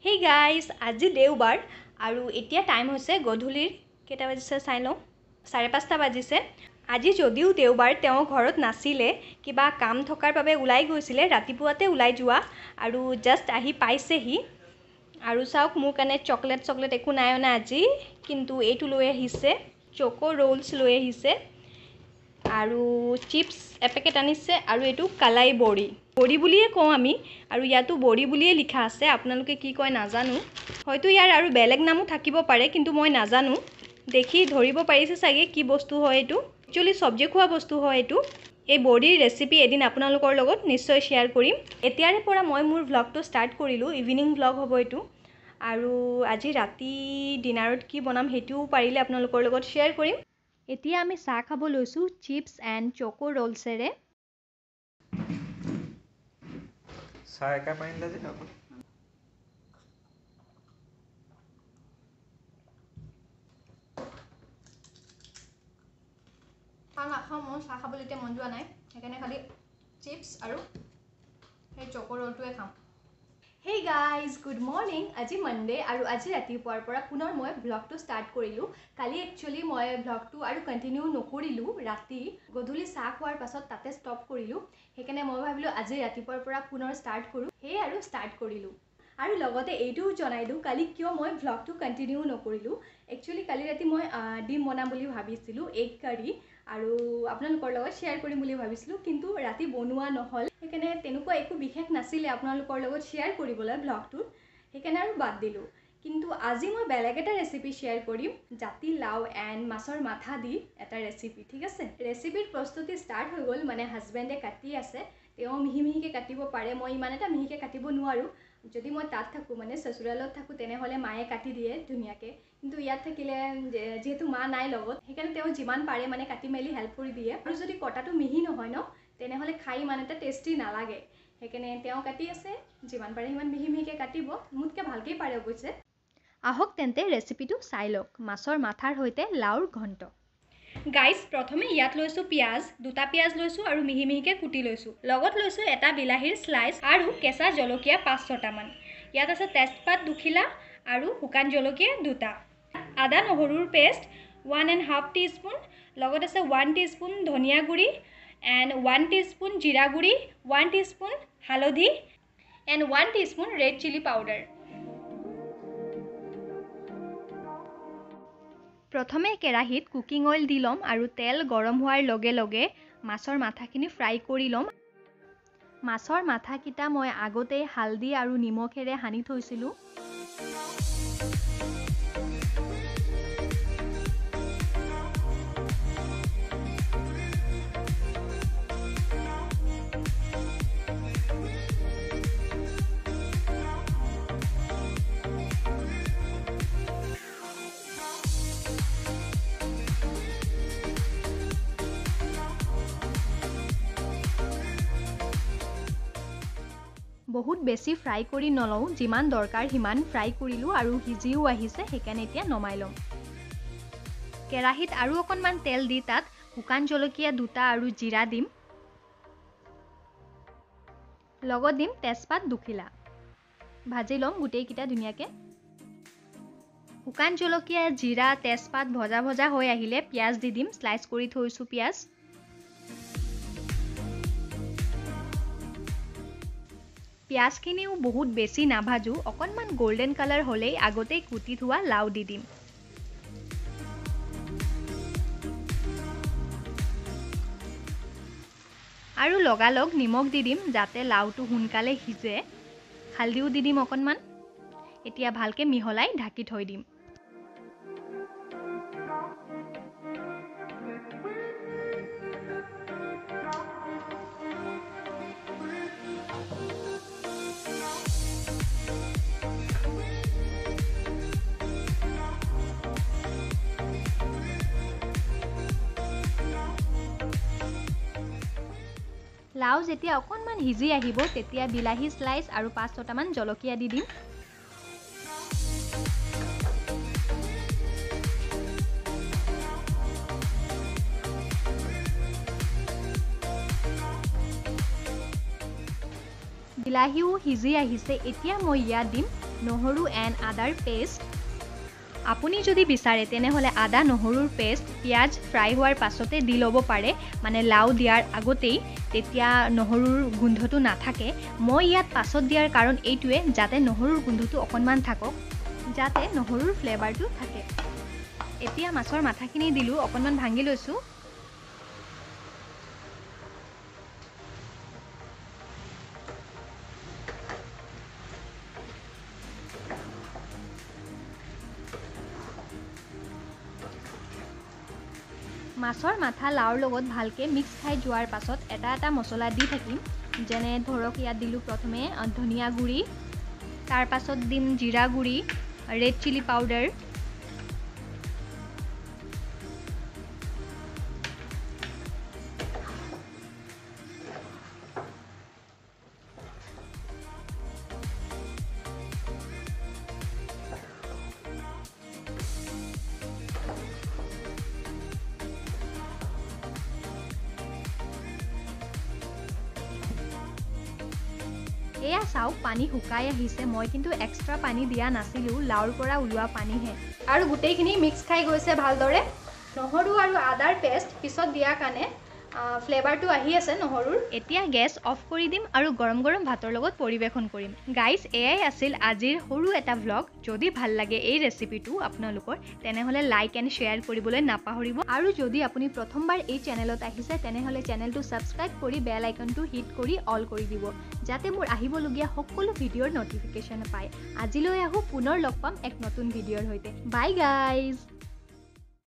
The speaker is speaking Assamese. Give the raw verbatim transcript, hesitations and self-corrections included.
Hey guys, আজি দেওবাৰ আৰু এতিয়া টাইম হৈছে গধূলিৰ কেটা বাজিছে চাই লওঁ চাৰে পাঁচটা বাজিছে আজি যদিও দেওবাৰ তেওঁ ঘৰত নাছিলে কিবা কাম থকাৰ বাবে উলাই গৈছিলে ৰাতিপুৱাতে উলাই যোৱা আৰু জাস্ট আহি পাইছেহি আৰু চাওক মোৰ কাৰণে চকলেট চকলেট একো নাই না আজি কিন্তু এইটো লৈ আহিছে চকো ৰোলছ লৈ আহিছে আৰু চিপস এপেকেট আনিছে আৰু এটো কালাই বড়ি বড়ি বুলিয়ে কওঁ আমি আৰু ইয়াতো বড়ি বুলিয়ে লিখা আছে আপোনালোকে কি কয় নাজানো হয়তো ইয়াৰ আৰু বেলেগ নামও থাকিব পাৰে কিন্তু মই নাজানো দেখি ধৰিব পাৰিছে চাগে কি বস্তু হয় এটো একচুয়ালি সবজি খোৱা বস্তু হয় এটো এই বড়িৰ ৰেচিপি এদিন আপোনালোকৰ লগত নিশ্চয় শেয়াৰ কৰিম এতিয়াৰে পৰা মই মোৰ ভ্লগটো ষ্টাৰ্ট কৰিলো ইভিনিং ভ্লগ হ'ব এটো আৰু আজি ৰাতি ডিনাৰত কি বনাম হেতুও পাৰিলে আপোনালোকৰ লগত শেয়াৰ কৰিম এতিয়া আমি চাহ খাব লৈছো চিপস এন্ড চকো ৰোলছেৰে চাহ একা পাইলা যে খাব খানা খাম মই চাহ খাবলৈ এতিয়া মন যোৱা নাই সেইকাৰণে খালি চিপস আৰু এই চকো ৰোলটোৱে খাম Hey guys, good morning. আজি Monday আৰু আজি ৰাতিপুৱাৰ পৰা পুনৰ মই ব্লগটো ষ্টাৰ্ট কৰিলো। কালি একচুয়ালি মই ব্লগটো আৰু কন্টিনিউ নকৰিলো ৰাতি গধূলি চাহ খোৱাৰ পাছত তাতে ষ্টপ কৰিলো। সেইকাৰণে মই ভাবিলো আজি ৰাতিপুৱাৰ পৰা পুনৰ ষ্টাৰ্ট কৰো। হে আৰু ষ্টাৰ্ট কৰিলো। আৰু লগতে এইটোও জনাই দিও কালি কিয় মই ব্লগটো কন্টিনিউ নকৰিলো। একচুয়ালি কালি ৰাতি মই ডিম বনাম বুলি ভাবিছিলো এগ কাৰি আৰু আপোনালোকৰ লগত শেয়াৰ কৰিম বুলি ভাবিছিলো কিন্তু ৰাতি বনোৱা নহল সেইকাৰণে তেনেকুৱা একো বিশেষ নাছিলে আপোনালোকৰ লগত শেয়াৰ কৰিবলৈ ব্লগটো সেইকাৰণে আৰু বাদ দিলো কিন্তু আজি মই বেলেগ এটা ৰেচিপি শেয়াৰ কৰিম জাতি লাও এন্ড মাছৰ মাথা দি এটা ৰেচিপি ঠিক আছে ৰেচিপিৰ প্ৰস্তুতি ষ্টাৰ্ট হৈ গল মানে হাজবেণ্ডে কাটি আছে তেওঁ মিহি মিহিকে কাটিব পাৰে মই ইমান এটা মিহিকে কাটিব নোৱাৰো যদি মই তাত থাকো মানে সসুৰালত থাকো তেনে হলে মায়ে কাটি দিয়ে ধুনিয়াকে কিন্তু ইয়াত থাকিলে যেহেতু মা নাই লগত সেইকাৰণে তেওঁ যিমান পাৰে মানে কাটি মেলি হেল্প কৰি দিয়ে আৰু যদি কটাটো মিহি নহয় ন তেনে হলে খাই ইমান এটা টেস্টি নালাগে সেইকাৰণে তেওঁ কাটি আছে যিমান পাৰে ইমান মিহি মিহিকে কাটিব মুতকে ভালকৈ পাৰে অৱশ্যে আহক তেন্তে ৰেচিপিটো চাই লওক মাছৰ মাথাৰ হৈতে লাউৰ ঘণ্ট গাইস প্ৰথমে ইয়াত লৈছো পিয়াজ দুটা পিয়াজ লৈছো আৰু মিহি মিহিকে কুটি লৈছো লগত লৈছো এটা বিলাহীৰ স্লাইস আৰু কেঁচা জলকীয়া পাঁচ ছটা মান ইয়াত আছে তেজপাত দুখিলা আৰু শুকান জলকীয়া দুটা আদা নহৰুৰ paste one and half teaspoon লগত আছে one teaspoon ধনিয়া গুৰি and one teaspoon জিৰা গুৰি one teaspoon হালধি and one teaspoon red chili powder প্ৰথমে কেৰাহীত কুকিং অইল দি লম আৰু তেল গৰম হোৱাৰ লগে লগে মাছৰ মাথাখিনি ফ্ৰাই কৰি লম মাছৰ মাথাকিটা মই আগতে হালধি আৰু নিমখেৰে হানি থৈছিলো বহুত বেছি ফ্ৰাই কৰি নলও যিমান দৰকাৰ হিমান ফ্ৰাই কৰিলো আৰু হিজিও আহিছে সেইকাৰণে এতিয়া নমাই লম কেৰাহীত আৰু অকনমান তেল দি তাত শুকান জলকীয়া দুটা আৰু জিৰা দিম লগত দিম তেজপাত দুখিলা ভাজি লম গুটেই কিটা ধুনিয়াকে শুকান জলকীয়া জিৰা তেজপাত ভজা ভজা হৈ আহিলে পিয়াজ দি দিম স্লাইস কৰি থৈছো পিয়াজ পিয়াজখিনিও বহুত বেছি নাভাজু অকনমান গোল্ডেন কালাৰ হলেই আগতে কুটি থোৱা লাউ দি দিম আৰু লগালগ নিমখ দি দিম যাতে লাউটো হুনকালে হিজে হালদিও দি দিম অকনমান এতিয়া ভালকে মিহলাই ঢাকি থৈ দিম লাউ যেতিয়া অকনমান হিজি আহিব তেতিয়া বিলাহী স্লাইস আৰু পাঁচ ছটা মান জলকীয়া দি দিম বিলাহীও হিজি আহিছে এতিয়া মই ইয়া দিম নহৰু এণ্ড আদাৰ পেষ্ট। আপুনি যদি বিচাৰে তেনেহ'লে আদা নহৰুৰ পেষ্ট পিঁয়াজ ফ্ৰাই হোৱাৰ পাছতে দি ল'ব পাৰে, মানে লাও দিয়াৰ আগতেই, তেতিয়া নহৰুৰ গোন্ধটো নাথাকে। মই ইয়াত পাছত দিয়াৰ কাৰণ এইটোৱে, যাতে নহৰুৰ গোন্ধটো অকণমান থাকক, যাতে নহৰুৰ ফ্লেভাৰটো থাকে। এতিয়া মাছৰ মাথাখিনি দিলোঁ, অকণমান ভাঙি লৈছোঁ। মাছৰ মাথা লাওৰ লগত ভালকৈ মিক্স খাই যোৱাৰ পাছত এটা এটা মছলা দি থাকিম। যেনে ধৰক ইয়াত দিলোঁ প্ৰথমে ধনিয়া গুড়ি, তাৰ পাছত দিম জিৰা গুড়ি, ৰেড চিলি পাউডাৰ, এয়া চাওক পানী শুকাই আহিছে। মই কিন্তু এক্সট্ৰা পানী দিয়া নাছিলোঁ, লাওৰ পৰা ওলোৱা পানীহে। আৰু গোটেইখিনি মিক্স খাই গৈছে ভালদৰে। নহৰু আৰু আদাৰ পেষ্ট পিছত দিয়াৰ কাৰণে ফ্লেভাৰটো আহি আছে নহৰুৰ। এতিয়া গেছ অফ কৰি দিম আৰু গৰম গৰম ভাতৰ লগত পৰিৱেশন কৰিম। গাইজ, এয়াই আছিল আজিৰ সৰু এটা ভ্লগ। যদি ভাল লাগে এই ৰেচিপিটো আপোনালোকৰ, তেনেহ'লে লাইক এণ্ড শ্বেয়াৰ কৰিবলৈ নাপাহৰিব। আৰু যদি আপুনি প্ৰথমবাৰ এই চেনেলত আহিছে, তেনেহ'লে চেনেলটো ছাবস্ক্ৰাইব কৰি বেল আইকনটো হিট কৰি অল কৰি দিব, যাতে মোৰ আহিবলগীয়া সকলো ভিডিঅ'ৰ নটিফিকেশ্যন পায়। আজিলৈ আহোঁ, পুনৰ লগ পাম এক নতুন ভিডিঅ'ৰ সৈতে। Bye guys.